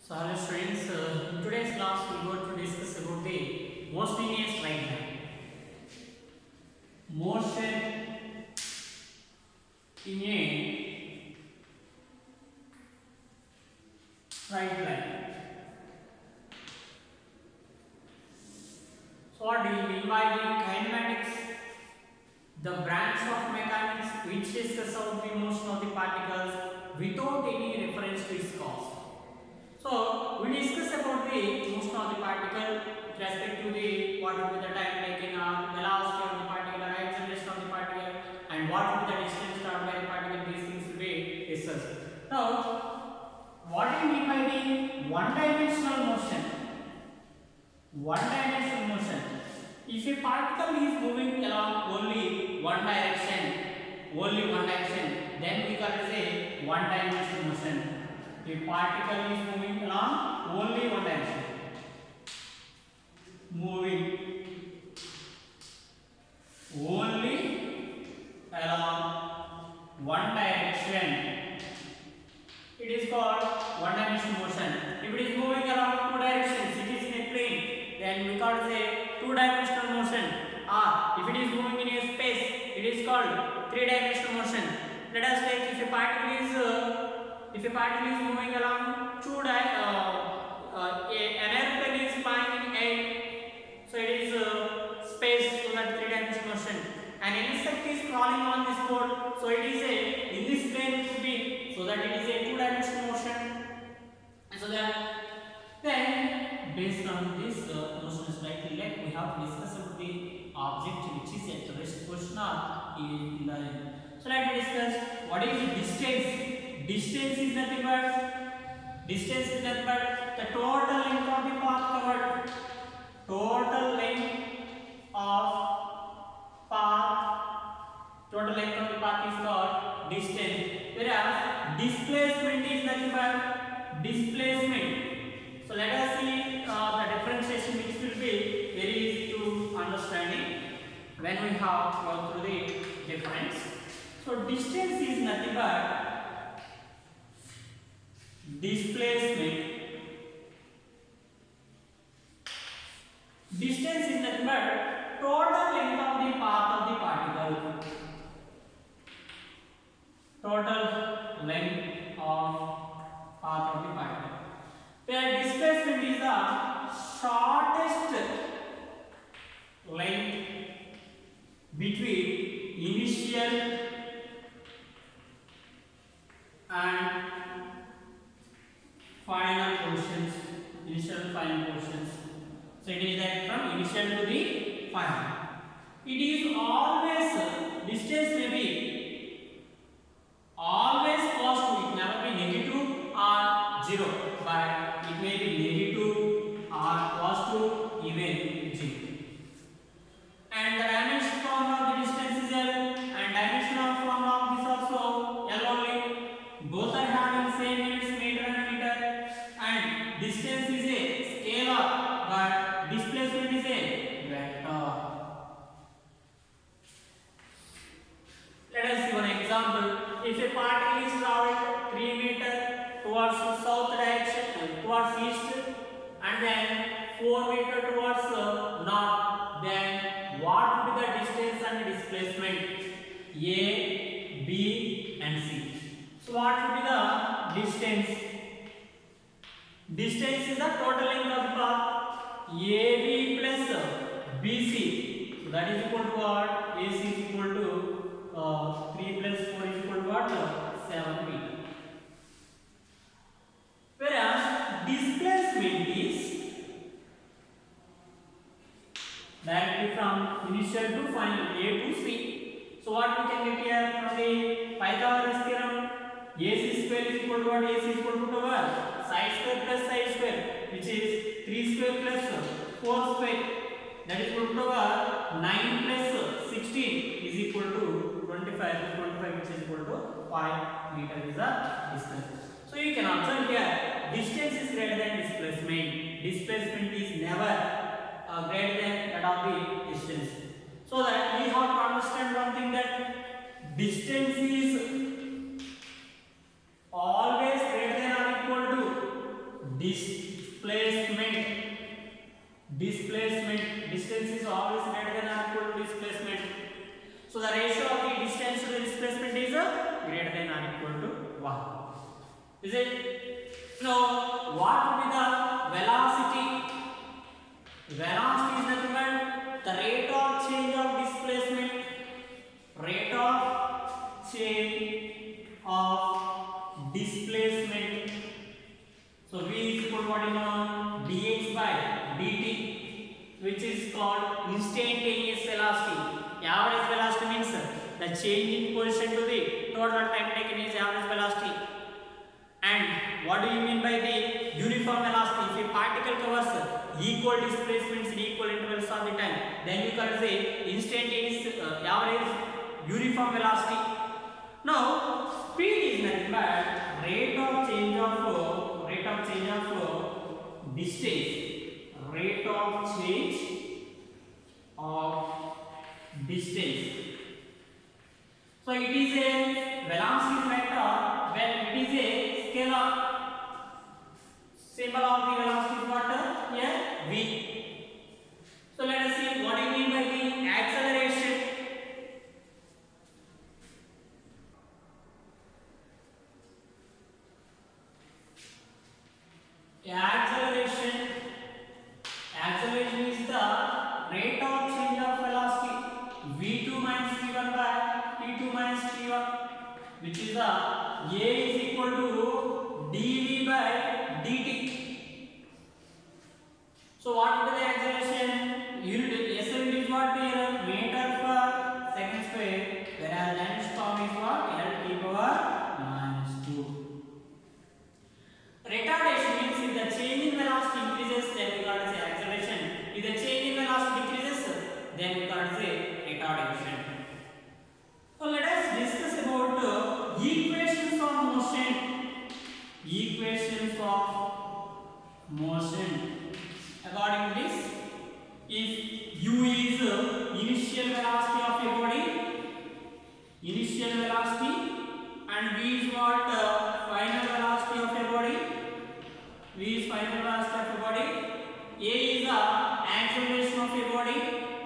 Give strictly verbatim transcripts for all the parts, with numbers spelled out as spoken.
So hello students, uh, in today's class we are going to discuss about the motion in a straight line. Motion in a straight line. So what do you mean by the kinematics? The branch of mechanics which discuss about the motion of the particles without any reference to its cause. So we discuss about the motion of the particle with respect to the what will be the time taken, uh, velocity of the particle, acceleration of the particle, and what will be the distance traveled by the particle. These things will be discussed. Now, what do you mean by the one-dimensional motion? One-dimensional motion. If a particle is moving along only one direction, only one direction, then we call it a one-dimensional motion. The particle is moving along only one direction. Moving only along one direction. It is called one-dimensional motion. If it is moving along two directions, it is in a plane, then we call it a two-dimensional motion. Or if it is moving in a space, it is called three-dimensional motion. Let us take if a particle is uh, if a particle is moving along two di uh, uh, a, an airplane is flying in air, so it is uh, space, so that three dimensional motion. An insect is crawling on this board, so it is a in this plane it will be, so that it is a two dimensional motion. So that then based on this uh, motion slightly left, we have to discuss about the object which is at the rest position or in the. So let me discuss what is the distance. Distance is nothing but distance is nothing but the total length of the path covered. Total length of path. Total length of the path is called distance. Whereas displacement is nothing but displacement. So let us see uh, the differentiation, which will be very easy to understanding when we have gone through the difference. So distance is nothing but displacement. Distance is nothing but total length of the path of the particle. Total length of path of the particle. Where displacement is the shortest length between initial and final portions, initial and final portions. So it is that from initial to the final. It is always distance may be always positive. It never be negative or zero, but it may be negative or positive, even zero. And the dimension formula of the distance is L, and dimensional formula of this also L only. Both are having same units, meter and meter, and distance is a scalar, but displacement is a vector. Let us see one example. If a particle is traveled three meters towards the south direction and towards east, and then four meters towards the north, then what would be the distance and displacement? A, B, and C. So what would be the distance? Distance is the total length of the path A B plus B C. So that is equal to what? A C is equal to uh, three plus four is equal to what? seven meter. Whereas displacement is directly from initial to final, A to C. So what we can get here from the Pythagoras theorem? A C square is equal to what? A C is equal to what? Sine square plus sine square, which is three square plus four square. That is equal to what? nine plus sixteen is equal to twenty-five. twenty-five which is equal to five meter is the distance. So you can observe here, distance is greater than displacement. Displacement is never uh, greater than that of the distance. So that we have to understand one thing, that distance is always greater than or equal to displacement. Displacement. Distance is always greater than or equal to displacement. So the ratio of the distance to the displacement is uh, greater than or equal to one. Is it? Now, what will be the velocity? Velocity is nothing but the rate of change of displacement. Rate of change of displacement. So V is equal to what is known dx by dt, which is called instantaneous velocity. Average velocity means the change in position to the total time taken is average velocity. And what do you mean by the uniform velocity? If a particle covers equal displacements in equal intervals of the time, then you can say instantaneous uh, average uniform velocity. Now, speed is nothing but rate of change of flow, rate of change of flow, distance, rate of change of distance. So it is a velocity vector when it is a scalar. Symbol of the velocity is what? Here v. So let us see what do you mean by the acceleration. Acceleration. Acceleration is the rate of change of velocity v two minus v one by t two minus t one, which is the a is equal to dv by dt. So what will be the acceleration? Unit S I unit is what here? Meter per second square, whereas Lenz's form is what? L t power minus two. Retardation means if the change in velocity increases, then we call it as acceleration. If the change in velocity decreases, then we call it as retardation. So let us discuss about uh, equations of motion. Equations of motion. According to this, if u is uh, initial velocity of a body, initial velocity, and v is what uh, final velocity of a body. V is final velocity of a body. A is the acceleration of a body,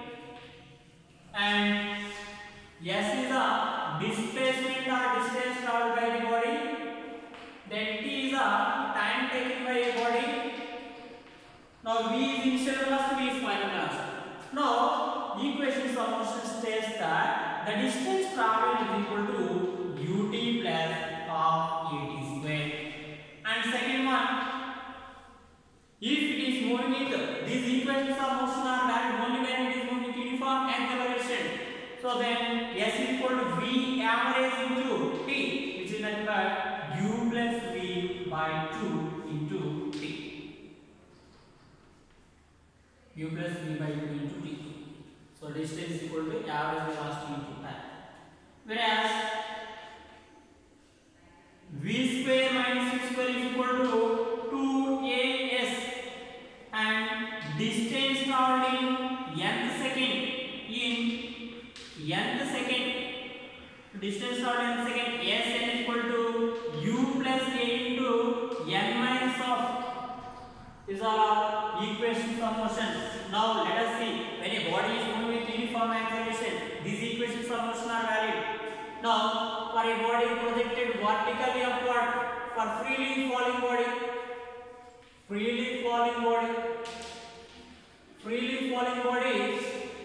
and S is the displacement or distance traveled by the body. Then T is the time taken by a body. Now V is initial velocity, V is final velocity. Now equations of motion states that the distance traveled is equal to ut plus half at square. And second one, if it is moving with these equations of motion are valid only when it is moving with uniform acceleration. So then S is equal to V average into T, which is nothing but u plus V by two into T. U plus V by two into T. So distance is equal to average velocity into time. Whereas V square minus U square is equal to two A S, and distance traveled in nth second in nth second distance traveled in second S n is equal to U plus A into n minus of. These are equations of motion. Now let us see, when a body is moving with uniform acceleration, these equations of motion are valid. Now for a body projected vertically upward, for freely falling body, freely falling body, freely falling bodies,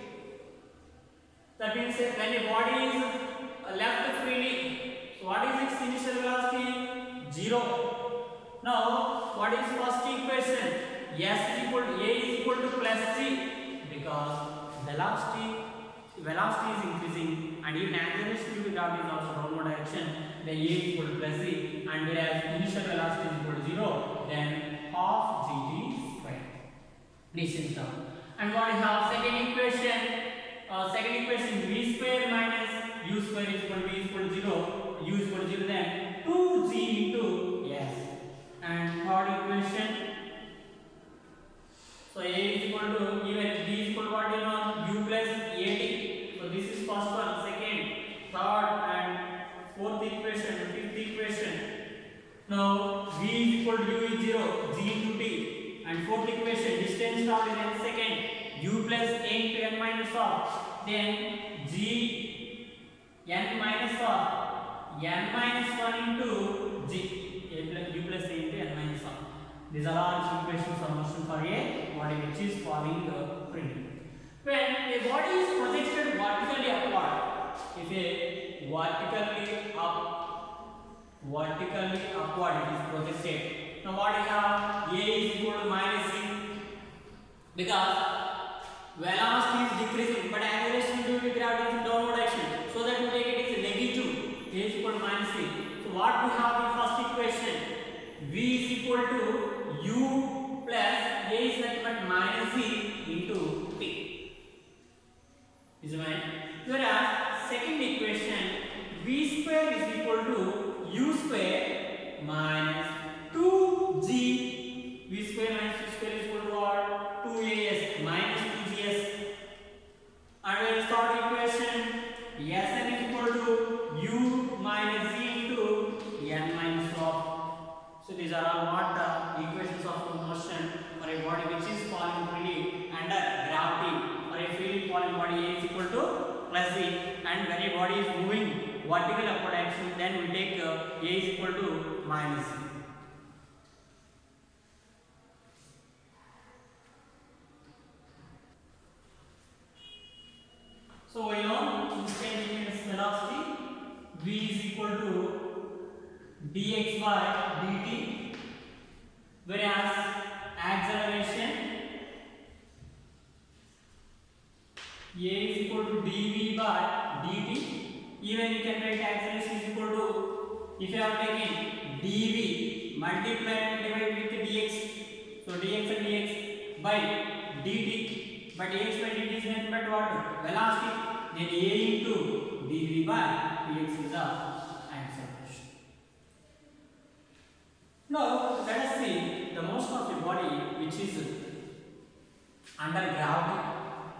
that means when a body is left freely, so what is its initial velocity? Zero. Now what is first equation? S is equal to A is equal to plus G, because velocity velocity is increasing and even acceleration due to gravity is also downward direction, then A is equal to plus Z, and whereas initial velocity is equal to zero, then half gt square. Distance term. And what is our second equation? Uh, second equation, V square minus U square is equal to V is equal to zero, U is equal to zero, then two G into S. And third equation, so A is equal to, even B is equal to what you know, U plus A T. So this is first one, second, third and fourth equation, fifth equation. Now v is equal to u is zero, g into t. And fourth equation, distance traveled in n second, u plus a into n minus of, then g n minus of n minus one into g, a plus u plus a into n minus one. These are all equations of motion for a body which is falling freely. When a body is projected vertically upward, if a vertically up vertically upward it is projected. Now what we have, a is equal to minus c, because velocity is decreasing but acceleration due to gravity is in downward direction, so that we take it is negative, a is equal to minus c. So what we have in first equation, v is equal to u plus a is nothing but minus c into t. Is it right? Whereas second equation, v square is equal to u square minus two g, v square minus u square is equal to what? two a s minus two g s. And where is third equation, Sn is equal to u minus z into n minus of. So these are all what the equations of motion for a body which is falling freely under gravity, or a freely falling body. A is equal to plus z, and when a body is moving vertical upward action, then we take uh, a is equal to minus z. So we know instantaneous velocity v is equal to dx by dt, whereas acceleration a is equal to dv by dt. Even you can write acceleration is equal to, if you are taking dv multiplied and divided with dx, so dx and dx by dt, but dx by dt is nothing but what? Velocity. Then a into dv by dx is the acceleration. Now let us see the motion of a body which is under gravity.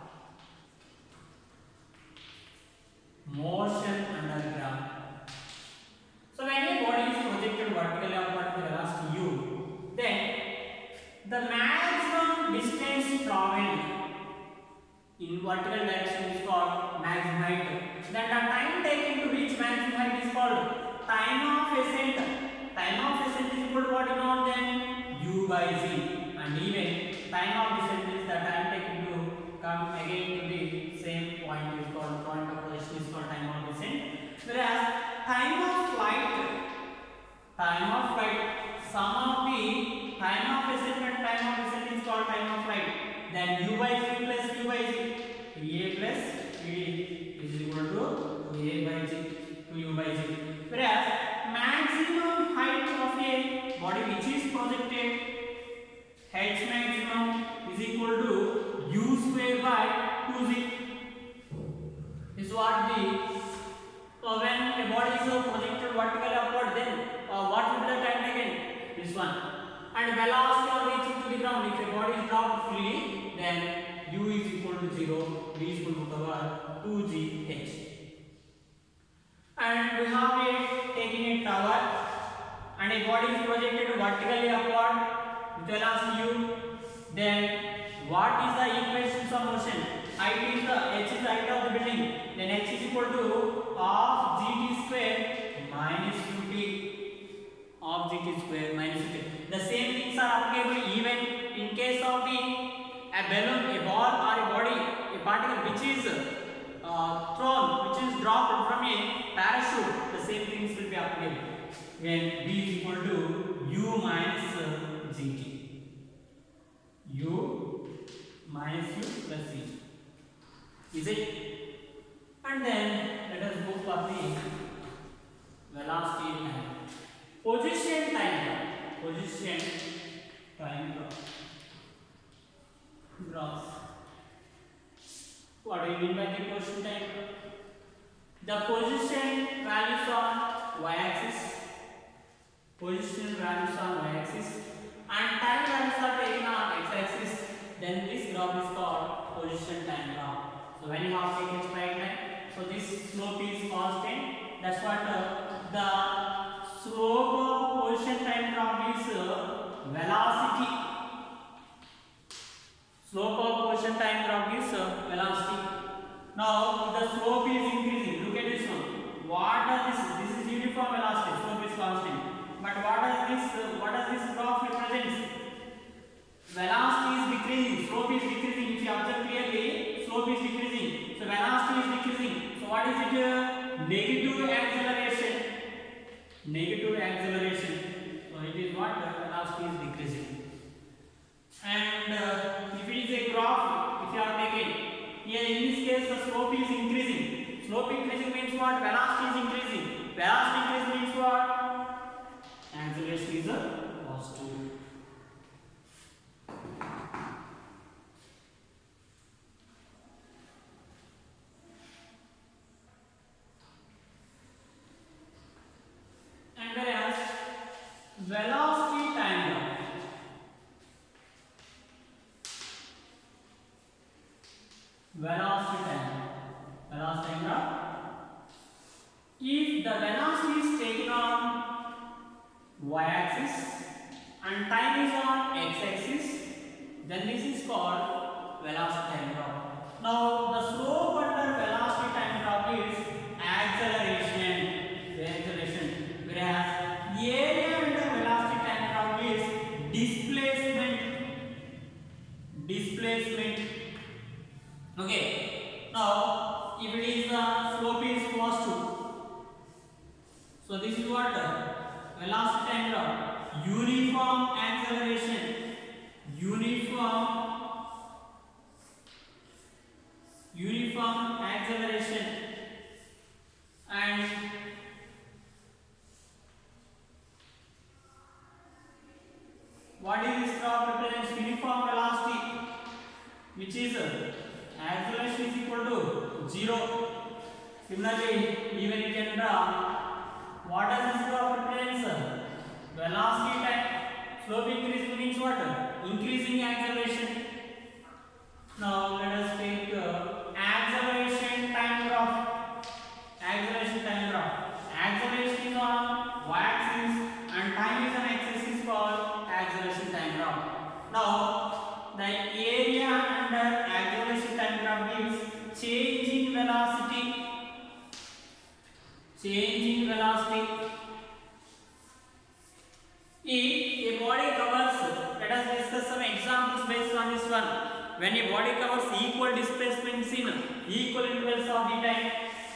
Motion under gravity. So when a body is projected vertically upward with velocity u, then the maximum distance traveled in vertical direction is called maximum height. Then the time taken to reach maximum height is called time of ascent. Time of ascent is equal to what you know, then u by z, and even time of descent is the time taken to come again to the same point is called point of position is called time of descent. Whereas time of flight, time of flight, sum of the time of ascent and time of descent is called time of flight. Then u by z plus u by z, a plus b is equal to a by z to u by z. Whereas maximum height of a body which is projected, h maximum is equal to u square by two z. Is what the uh, when a body is uh, projected vertically upward, then uh, what will be the time taken? This one. And velocity of reaching to the ground, if a body is dropped freely, then u is equal to zero, v is equal to power two g h. And we have a taking a tower, and a body is projected vertically upward with velocity u. Then what is the equations of motion? Height is the h is the height of the building. Then h is equal to half gt square minus ut, half gt square minus ut. The same things are applicable even in case of the a balloon, a ball, or a body, a particle which is uh, thrown, which is dropped from a parachute. The same things will be applicable when v is equal to u minus uh, gt. U minus u plus c. Is it? And then let us go for the velocity time. Position time. Position time graph. What do you mean by the position time? The position values on y-axis. Position values on y-axis. And time values are taken on x-axis. Then this graph is called position time graph. So when you have taken straight line, so this slope is constant. That's what uh, the slope of position time graph is uh, velocity. Slope of position time graph is uh, velocity. Now the slope is increasing. Look at this one. What does this? This is uniform velocity. Slope is constant. But what does this? Uh, what does this graph represent? Velocity is decreasing. Slope is decreasing. If you observe clearly, slope is decreasing. So velocity is decreasing. So what is it? Uh, negative acceleration. Negative acceleration. So it is what? Uh, velocity is decreasing. And uh, if it is a graph, if you are taking here in this case the slope is increasing. Slope increasing means what? Velocity is increasing. Velocity increasing means what? Acceleration is a positive. And whereas velocity time graph. Velocity time. Velocity time graph. If the velocity is taken on y-axis and time is on x-axis, then this is called velocity time graph. Now the slope under velocity time graph is acceleration. Acceleration. Whereas area under velocity time graph is displacement. Displacement. Okay. Now, if it is the uh, slope is positive, so this is what velocity time graph. Uniform acceleration. Uniform. Uniform acceleration. And what is this graph represents? Uniform velocity, which is uh, acceleration is equal to zero. Similarly, even you can draw what does this graph represents? Velocity time. Slope increasing means what? Increasing acceleration. Now let us take uh, acceleration time graph. Acceleration time graph. Acceleration is on y-axis and time is on x-axis called acceleration time graph. Now the area under acceleration time graph is change in velocity. Change in velocity. If a body covers, let us discuss some examples based on this one. When a body covers equal displacements in equal intervals of the time.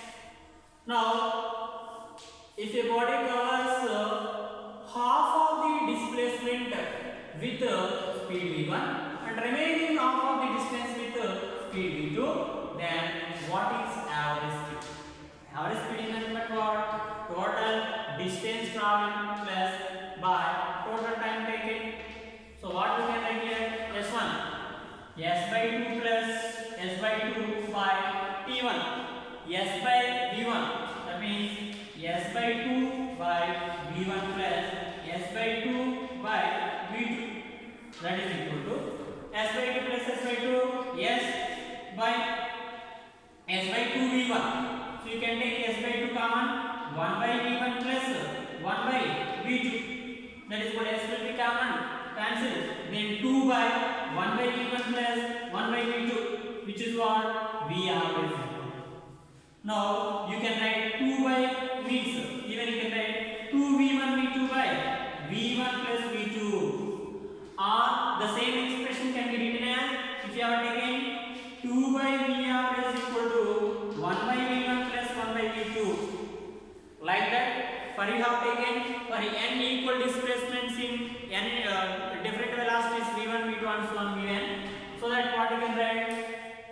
Now, if a body covers uh, half of the displacement with uh, speed v one and remaining half of the distance with uh, speed v two, then what is average speed? Average speed is nothing but what? Total distance traveled plus by total time taken. So what we can write here? S one. S by two plus S by two by T one. S by V one. That means S by two by V one plus S by two by V two. That is equal to S by two plus S by two. S by S by two V one. So you can take S by two common. one by V one plus one by V two. That is what S will be common. Cancel. Then two by one by V one plus one by V two, which is what? V average. Now you can write two by means even you can write two V one V two by V one plus V two. Or the same expression can be written as, if you are taking two by V average equal to one by V one plus one by V two. Like that, for you have taken for n equal displacements in n uh, different velocities v one, v two and so on vn. So that what you can write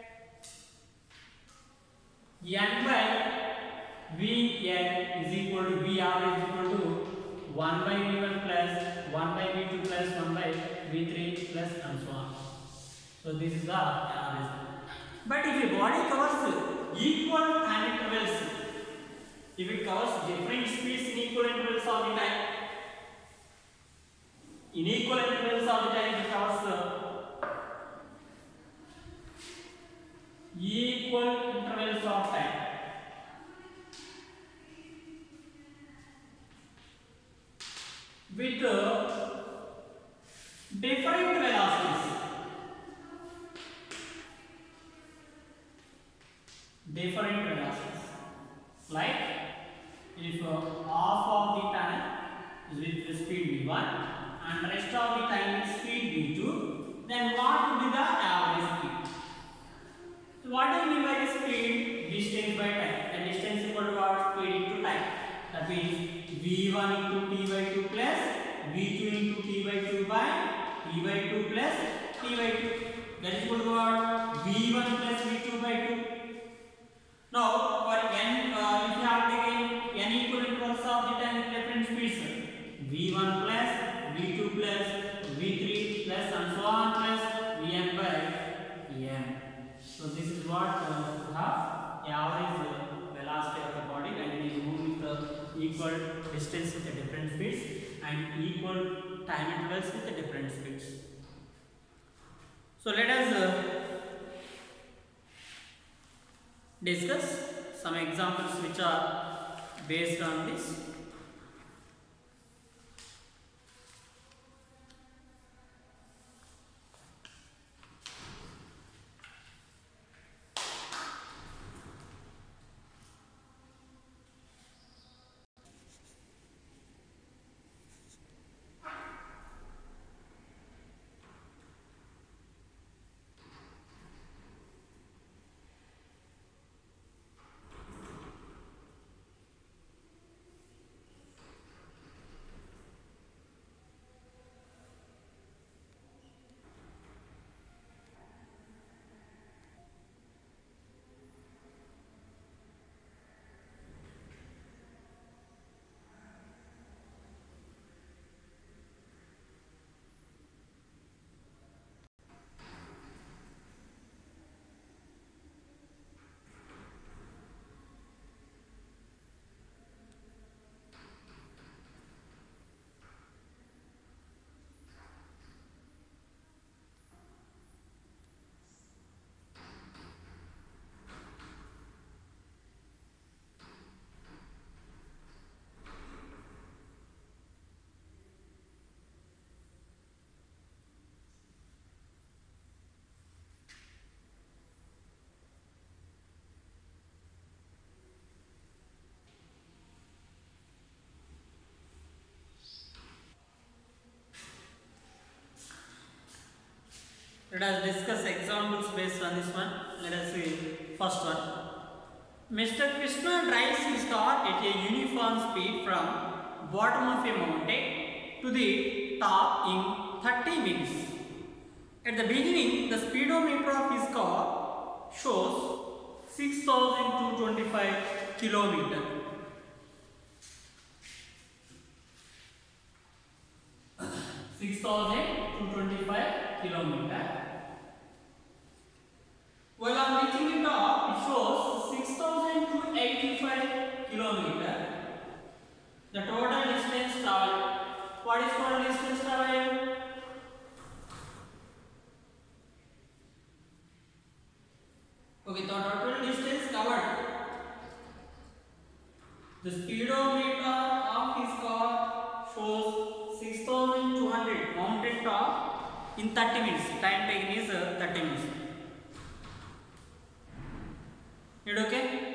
n by vn is equal to v average equal to one by v one plus one by v two plus one by v three plus and so on. So this is the average. But if a body covers equal time intervals, if it covers different speeds in equal intervals of the time, in equal intervals of the time it covers the equal intervals of time. with uh, different velocities. Different velocities. Like if uh, half of the time is with the speed v one and rest of the time with speed v two, then what would be the average speed? So what do you mean by the speed? Distance by time. The distance equal to what? Speed into time. That means v one into t by two plus v two into t by two by t by two plus t by two. That is equal to what? v one plus v two by two. Now for n, uh, if you have taken n equal intervals of the time with different speeds, v one plus v two plus v three plus and so on plus vn by n. So this is what uh, you have average uh, velocity of the body when it is moving with the equal distance with the different speeds and equal time intervals with the different speeds. So let us uh, discuss some examples which are based on this. Let us discuss examples based on this one. Let us see first one. Mister Krishna drives his car at a uniform speed from bottom of a mountain to the top in thirty minutes. At the beginning, the speedometer of his car shows six thousand two hundred twenty-five kilometers. six thousand two hundred twenty-five kilometers. While on reaching the top, it shows six thousand two hundred eighty-five kilometers. The total distance traveled. What is total distance traveled? Okay, the total distance covered. The speedometer of his car shows six thousand two hundred mountain top in thirty minutes. Time taken is uh, thirty minutes. It okay?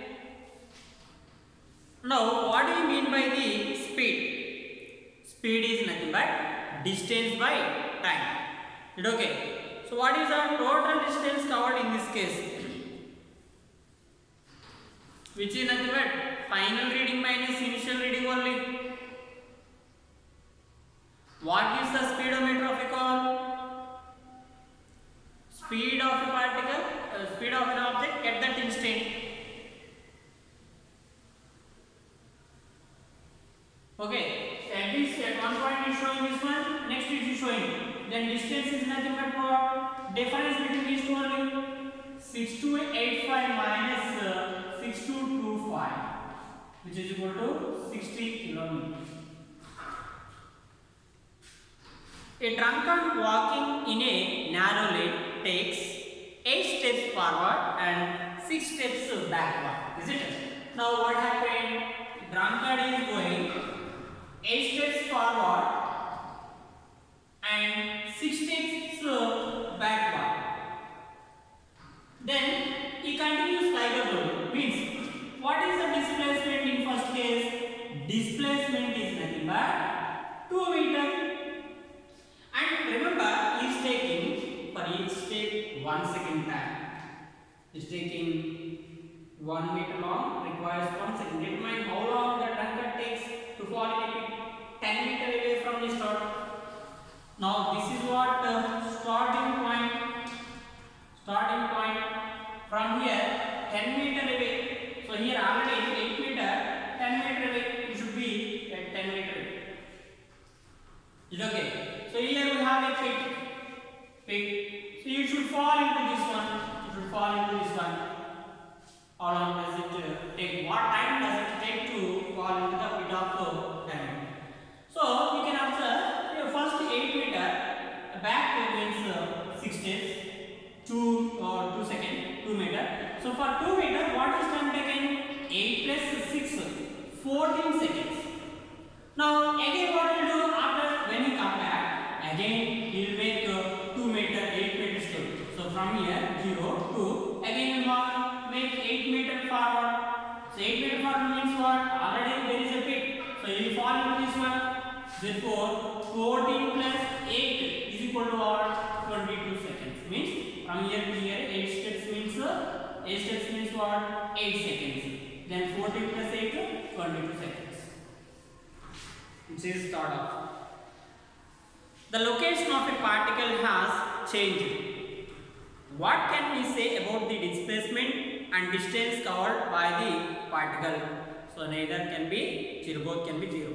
Now, what do you mean by the speed? Speed is nothing but distance by time. It okay? So, what is our total distance covered in this case? Which is nothing but final reading minus initial reading only. What is the speedometer of a car? Speed of a particle, uh, speed of an object at that instant. Okay, at this at one point is showing this one, next it is showing. Then distance is nothing but what? Difference between these two only. six two eight five minus uh, six two two five, which is equal to sixty kilometers. A drunkard walking in a narrow lane takes eight steps forward and six steps backward. Is it? Now what happened? Drunkard is going eight steps forward two meter. And remember, he is taking for each step one second time. He is taking one meter long, requires one second. Determine how long the drunkard takes to fall in a pit ten meter away from the start. Now this is what uh, starting point. Starting point from here ten meter away. So here already eight meter, ten meter away. You should be at ten meter away. Is it okay? So here we have a pit. Pit. So you should fall into this one. You should fall into this one. How long does it uh, take? What time does it take to fall into the pit of the diamond? So you can observe your first eight meter back means uh, six steps, two or two second, two meter. So for two meter, what is time taken? eight plus six, fourteen seconds. Now again, what will do after when you come back? Again, he will make uh, two meter, eight meter step. So from here zero to again we will make eight meter forward. So eight meter forward means what? Already there is a pit. So you will fall into this one. Therefore, fourteen plus eight is equal to what? twenty-two seconds. Means from here to here, eight steps means uh, eight steps means what? eight seconds. Then fourteen plus eight, twenty-two seconds. This is thought of. The location of a particle has changed. What can we say about the displacement and distance covered by the particle? So neither can be zero, both can be zero.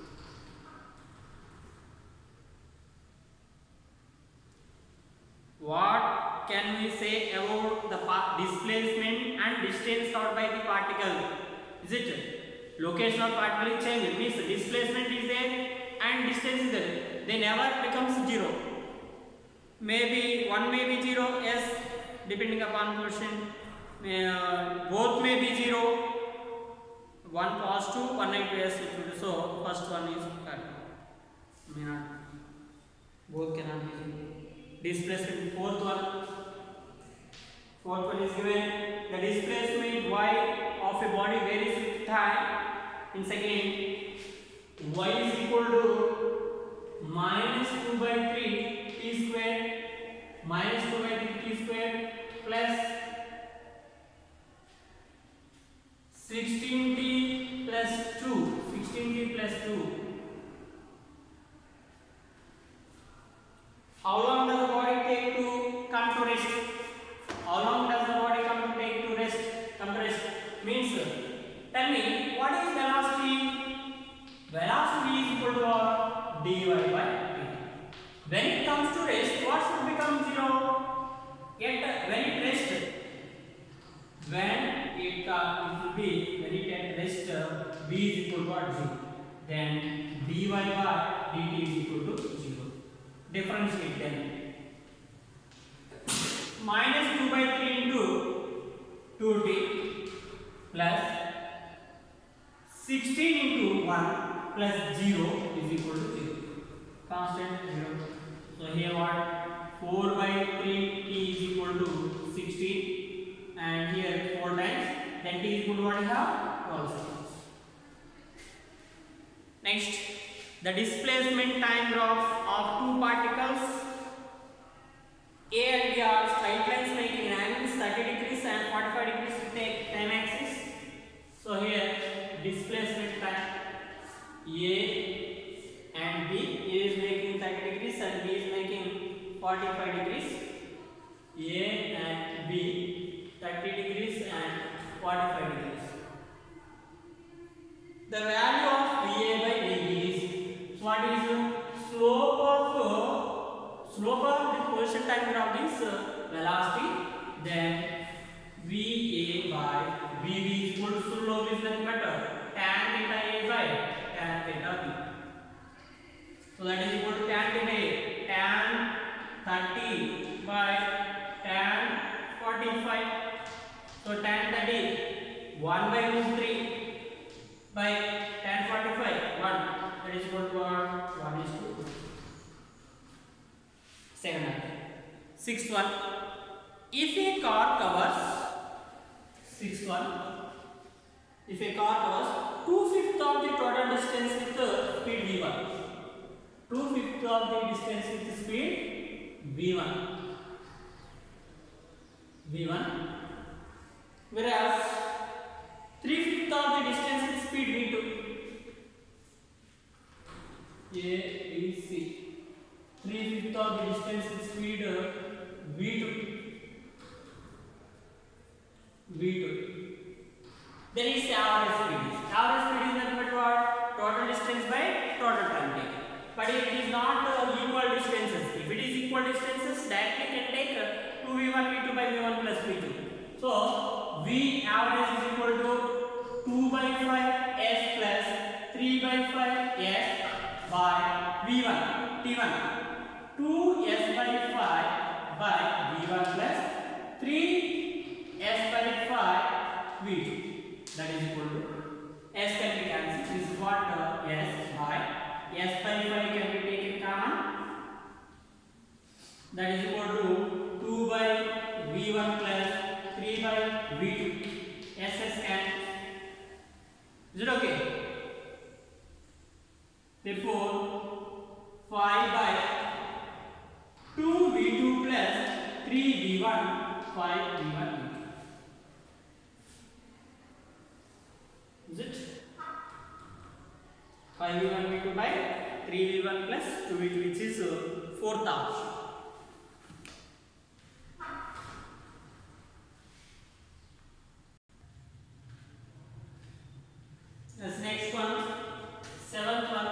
What can we say about the displacement and distance covered by the particle? Is it location of particle is changed? Means displacement is there and distance is there. They never becomes zero. Maybe one may be zero, yes, depending upon question. May, uh, both may be zero. One positive, one negative, yes. So first one is correct. May not. Both cannot be zero. Displacement, fourth one. Fourth one is given. The displacement y of a body varies with time. In second, y is equal to minus two by three t square minus two by three t square plus sixteen t plus two. sixteen t plus two. How long does the body take to come to rest? How long does the body come to take to rest? Come to rest means, tell me what is velocity? Velocity is equal to what? Dy by dt. When it comes to rest, what should become zero? Yet when it rests, when it, uh, it will be when it at rest, uh, v is equal to what? zero. Then dy by dt is equal to zero. Differentiate then. Minus two by three into two t plus sixteen into one plus zero is equal to zero. Constant zero. So here what? four by three t is equal to sixteen and here four times. Then t is equal to what you have? twelve seconds. Next, the displacement time graph of two particles A and B are straight lines making angles thirty degrees and forty-five degrees with a time axis. So here displacement time A and B, A is making thirty degrees and B is making forty-five degrees. A and B thirty degrees and forty-five degrees. The value of V A by V B is, what is slope of slope of the position time graph is uh, velocity. Then V A by V B is equal to slope is nothing but tan theta A by tan theta B. So that is equal to tan theta A, tan thirty by tan forty-five. So tan thirty, one by root three by tan forty-five, one. That is equal to what? one is to second one. Sixth one. If a car covers, sixth one. If a car covers two fifths of the total distance with the speed v one, two fifth of the distance with speed v one. v one. Whereas three fifth of the distance with speed v two. A, B, C. three fifth of the distance with speed v two. v two. Then is the average speed. Average speed is nothing but what? Total distance by total time taken. But if it is not uh, equal distances, if it is equal distances, directly can take uh, two v one v two by v one plus v two. So V average is equal to two by five s plus three by five s by v one t one. two s by five by v one plus three s by five v two. That is equal to s can be cancelled. This is what uh, s by s by five can be taken common. That is equal to two by v one plus three by v two. S s can. Is it okay? Therefore, five by two v two plus three v one, five v one v two. Is it? five v one v two by three v one plus two v two, which is uh, fourth option. This next one, seventh one.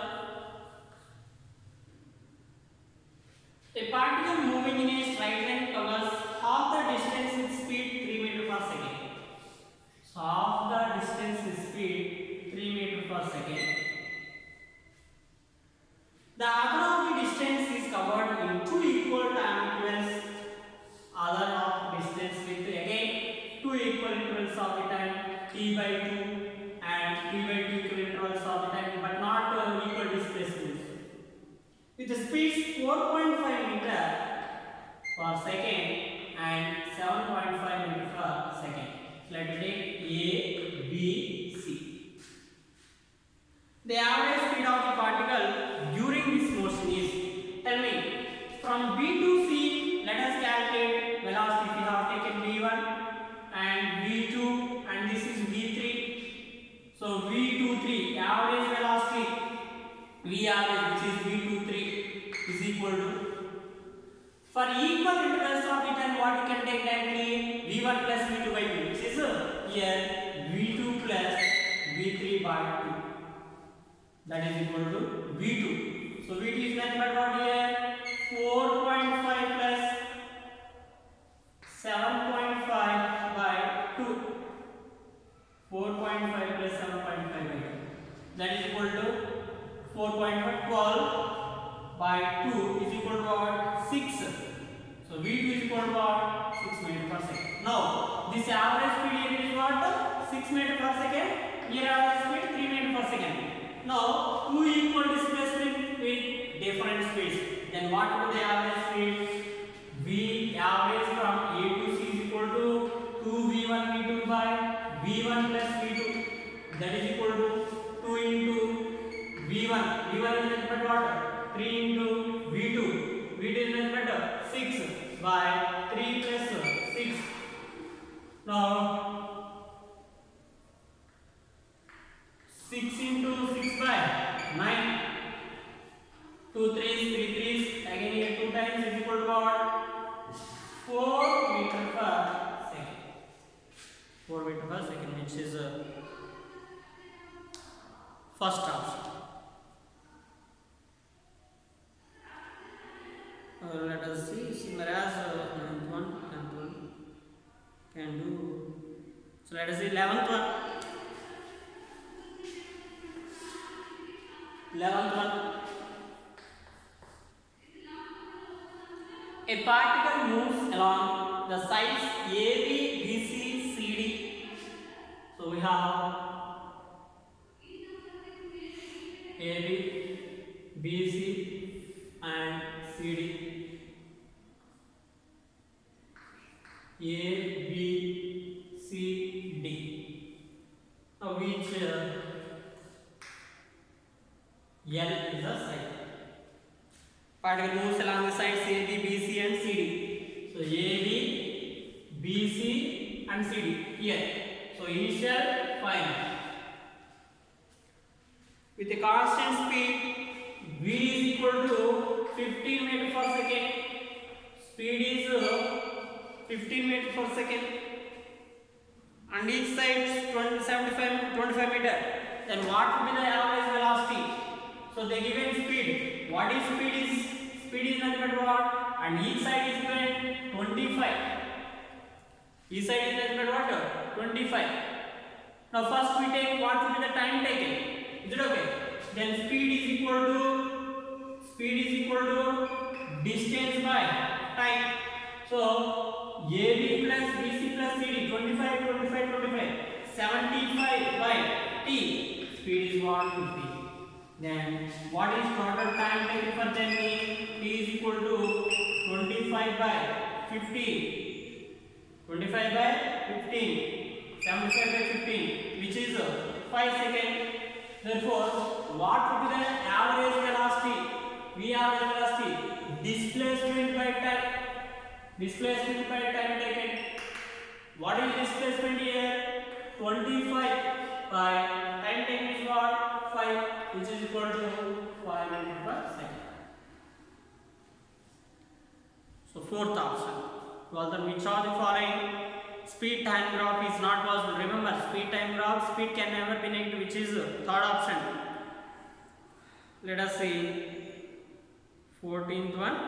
A particle moving in a straight line covers half the distance with speed three meters per second. So half the distance with speed three meters per second. The other of the distance is covered in two equal time intervals. Other of distance with again two equal intervals of the time t by two and t by two equal intervals of the time, but not uh, equal displacements. With the speeds four point five meter per second and seven point five meter per second. So let me take A, B, C. The average speed of the particle during this motion is, tell me, from B to C, let us calculate velocity. We have taken v one and v two and this is v three. So v two three, average velocity, v average, which is v two three, is equal to, for equal intervals of the time, what you can take directly, v one plus v two by v, which is uh, here v two plus v three by two. That is equal to v two. So v two is nothing but what here, four point five plus seven point five by two. four point five plus seven point five by two. That is equal to four point five, twelve by two is equal to what? six. So v two is equal to what? six meters per second. Now this average speed here is what? six meters per second. Here average speed three meters per second. Now two equal displacement with different speeds. Then what will the average speed? V average from A to C is equal to two v one v two by v one plus v two. That is equal to two into v one. v one is nothing but what? three into v two. v two is nothing but six by three plus six. Now six into six by nine. two threes, three threes, again here two times is equal to what? four meter per second. four meter per second, which is uh, first option. Uh, let us see, similar as uh, ninth one, tenth one can do. So let us see eleventh one. eleventh one. A particle moves along the sides A B, B C, C D. So we have A B, B C and C D. A, B, C, D. Now which uh, L is the side. Particle moves along the sides A, B, B, C and C, D. So A, B, B, C and C, D here. So initial, final. With a constant speed, V is equal to fifteen meters per second. Speed is uh, fifteen meters per second. And each side twenty, seventy-five, twenty-five meters. Then what will be the average velocity? So they given speed. What is speed is? Speed is nothing but what? And each side is given twenty-five. Each side is nothing but what? twenty-five. Now first we take what will be the time taken. Is it okay? Then speed is equal to speed is equal to distance by time. So A B plus B C plus C D twenty-five, twenty-five, twenty-five, seventy-five by T. Speed is one hundred fifty. Then what is total time taken for journey? T is equal to twenty-five by fifteen. twenty-five by fifteen. seventy-five by fifteen, which is five seconds. Therefore, what would be the average velocity? V average velocity. Displacement by time. Displacement by time taken. What is displacement here? twenty-five by time taken is what? five, which is equal to five meters per second. So fourth option. Well, then which of the following speed time graph is not possible? Remember, speed time graph, speed can never be negative, which is third option. Let us see fourteenth one.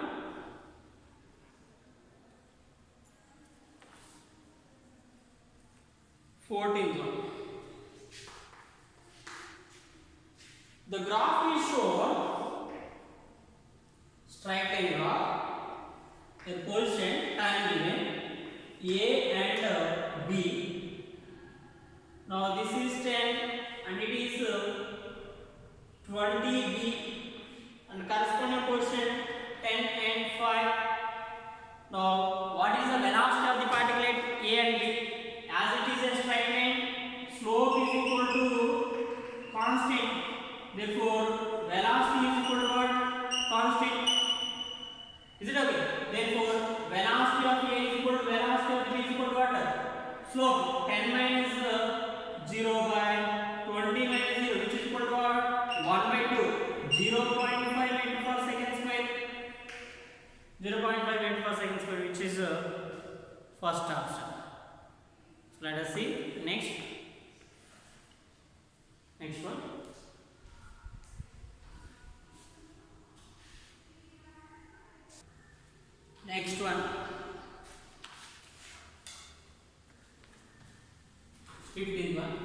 fourteenth one. The graph is shown straight line graph. A position time given A and uh, B. Now this is ten and it is uh, twenty B and corresponding position ten and five. Now what is the velocity of the particle at A and B? As it is a straight line, slope is equal to constant. Therefore velocity is equal to what? Constant. Is it okay? Therefore velocity of A is equal to velocity of B is equal to what? Slope ten minus uh, zero by twenty minus zero, which is equal to what? one by two. zero point five meter per second square. zero point five meter per second square, which is uh, first option. So let us see next. Next one. Next one. fifteenth one.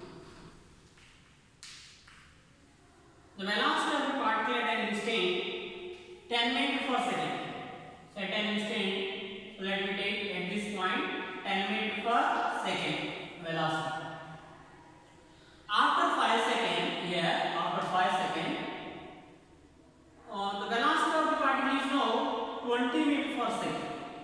The velocity of the particle at an instant ten meters per second. So at an instant, so let me take at this point ten meters per second velocity. After five seconds, here after five seconds, uh, the velocity of the particle is now twenty meters per second.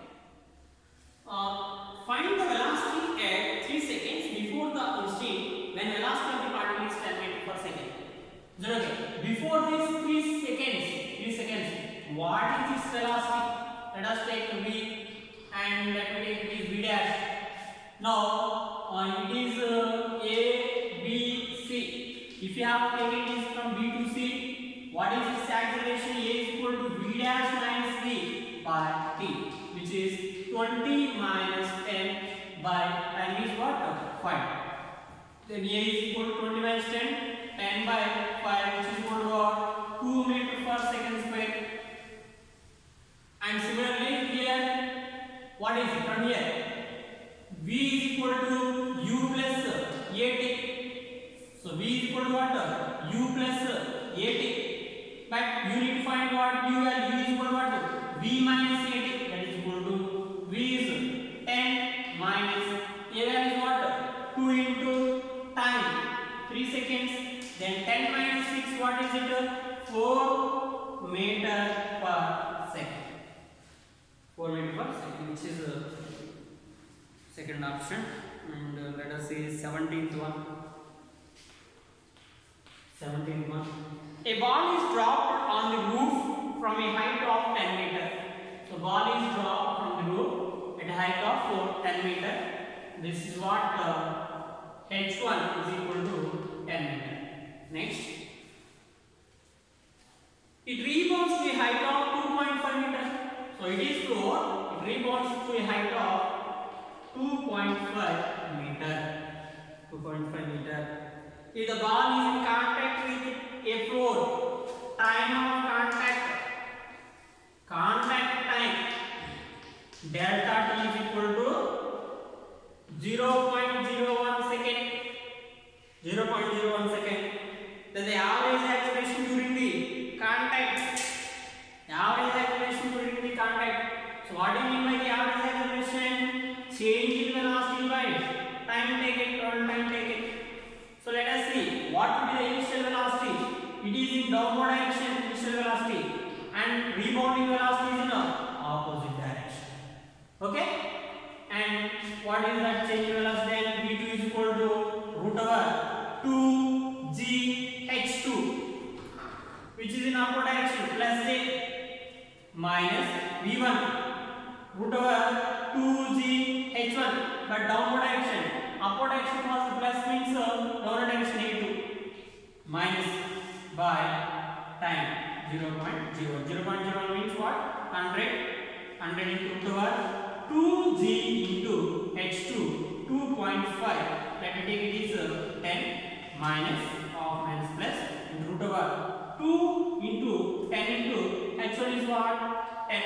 Uh, find the velocity at three seconds before the instant when velocity of the particle is ten meters per second. Is that okay? Before this three seconds, three seconds, what is this velocity? Let us take V and let me take this V dash. Now uh, it is uh, A, B, C. If you have taken this from B to C, what is this acceleration? A is equal to V dash minus V by T, which is twenty minus ten by time is what? five. Then A is equal to twenty minus ten, ten by five, which is equal to what? two meters per second square. And similarly here, what is it from here? V is equal to U plus A T. So V is equal to what? U plus A T. But you need to find what U and U is equal to what? V minus A T. That is equal to V is ten minus A value is what? two into time. three seconds. Then ten minus six, what is it? four meter per second. four meter per second, which is uh, second option. And uh, let us see seventeenth one. seventeenth one. A ball is dropped on the roof from a height height of four, ten meter. This is what uh, H one is equal to ten meter. Next, it rebounds to a height of two point five meter. So it is floor, it rebounds to a height of two point five meter. two point five meter. If the ball is in contact with a floor, time of contact, contact time, delta T is equal to zero point zero one second. zero point zero one second. Then the average acceleration during the contact. The average acceleration during the contact. So what do you mean by the average acceleration? Change in velocity by time taken or time taken. So let us see what will be the initial velocity. It is in downward direction, initial velocity, and rebounding velocity is in the opposite direction. Okay? And what is that change in velocity? Then v two is equal to root over two g h two, which is in upward direction, plus j, minus v one root over two g h one, but downward direction. Upward direction was plus means uh, downward direction negative, minus by time zero point zero. zero point zero means what? one hundred. one hundred into root over two g into h two, two point five. Let me take it is uh, ten minus of minus plus into root over two into ten into h one is what? ten.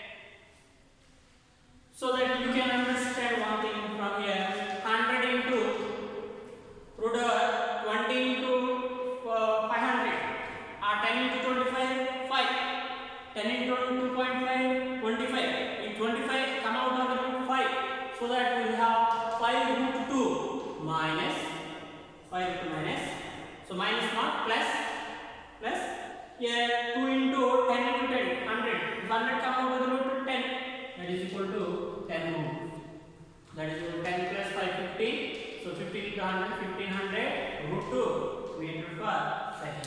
So that you can understand one thing from here. one hundred into root over twenty into uh, five hundred, or ten into twenty-five, five. ten into two point five, twenty-five. In twenty-five, come out of the root five. So that we have five root two minus five root two minus. So minus not plus plus. Here two into ten into ten, one hundred. If one hundred come out of the root ten, that is equal to ten root. That is equal to ten plus five, fifteen. So fifteen into one hundred, fifteen hundred root two meter per second.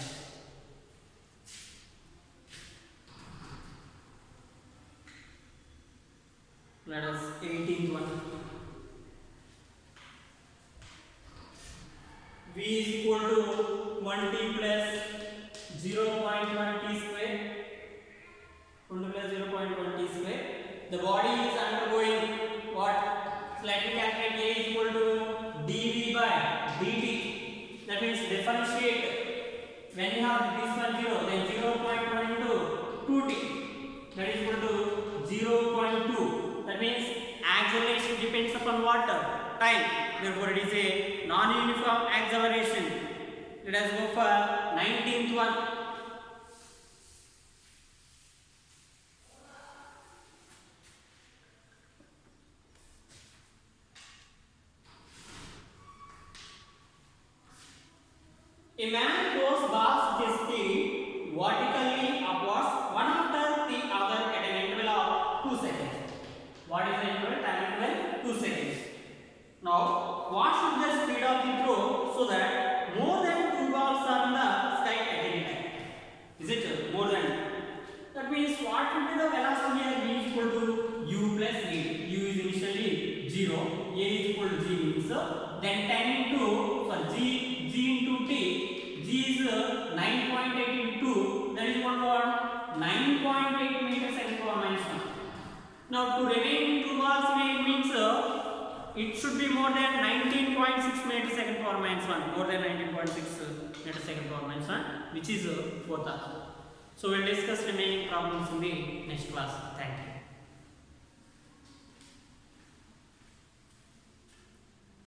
Let us eighteenth one. V is equal to one t plus zero point one t square. one plus zero point one t square. The body is undergoing what? So let me calculate A is equal to dv by dt. That means differentiate. When you have this one zero, then zero point one into two t. That is equal to zero point two. That means acceleration depends upon what? Time. Therefore, it is a non-uniform acceleration. Let us go for nineteenth one. A man throws balls with a speed vertically upwards, one after the other at an interval of two seconds. What is the interval? Time interval two seconds. Now, what should the speed of the throw so that more than two balls are in the sky at any time? Is it more than? That means what will be the velocity here? V is equal to u plus a. U is initially zero. A is equal to g means uh, then ten into for g g into t. G is uh, nine point eight into that is one what? nine point eight meters second power minus one. Now to remain two balls means uh, it should be more than nineteen point six meters second power minus one. More than nineteen point six uh, meters second power minus one, which is uh, fourth answer. So we'll discuss remaining problems in the next class. Thank you.